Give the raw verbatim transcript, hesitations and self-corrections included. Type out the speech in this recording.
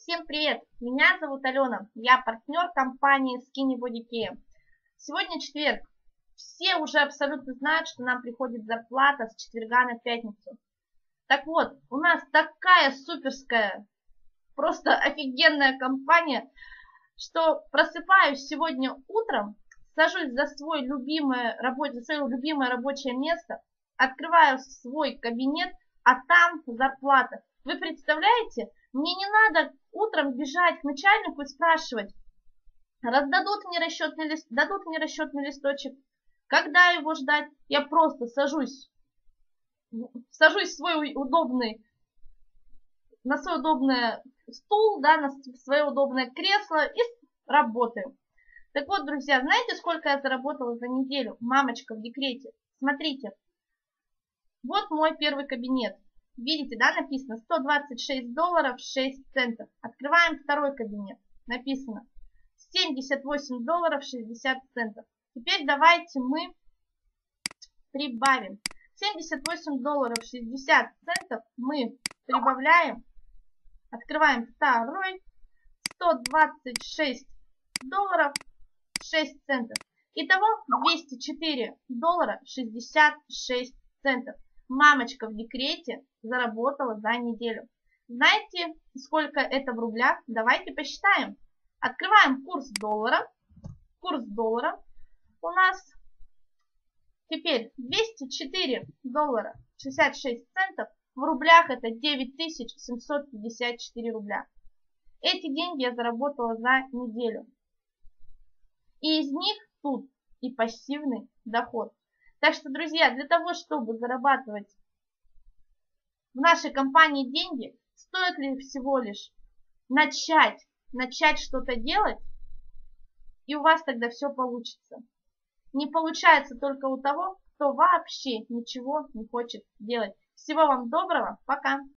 Всем привет! Меня зовут Алена, я партнер компании Skinny Body Care. Сегодня четверг. Все уже абсолютно знают, что нам приходит зарплата с четверга на пятницу. Так вот, у нас такая суперская, просто офигенная компания, что просыпаюсь сегодня утром, сажусь за, свой любимое, за свое любимое рабочее место, открываю свой кабинет, а там зарплата. Вы представляете? Мне не надо утром бежать к начальнику и спрашивать, раздадут мне расчетный лист, дадут мне расчетный листочек, когда его ждать. Я просто сажусь, сажусь в свой удобный, на свой удобный стул, да, на свое удобное кресло и работаю. Так вот, друзья, знаете, сколько я заработала за неделю? Мамочка в декрете. Смотрите, вот мой первый кабинет. Видите, да, написано сто двадцать шесть долларов шесть центов. Открываем второй кабинет. Написано семьдесят восемь долларов шестьдесят центов. Теперь давайте мы прибавим. семьдесят восемь долларов шестьдесят центов мы прибавляем. Открываем второй. сто двадцать шесть долларов шесть центов. Итого двести четыре доллара шестьдесят шесть центов. Мамочка в декрете заработала за неделю. Знаете, сколько это в рублях? Давайте посчитаем. Открываем курс доллара. Курс доллара у нас теперь двести четыре доллара шестьдесят шесть центов. В рублях это девять тысяч семьсот пятьдесят четыре рубля. Эти деньги я заработала за неделю. И из них тут и пассивный доход. Так что, друзья, для того, чтобы зарабатывать в нашей компании деньги, стоит ли всего лишь начать, начать что-то делать, и у вас тогда все получится. Не получается только у того, кто вообще ничего не хочет делать. Всего вам доброго, пока!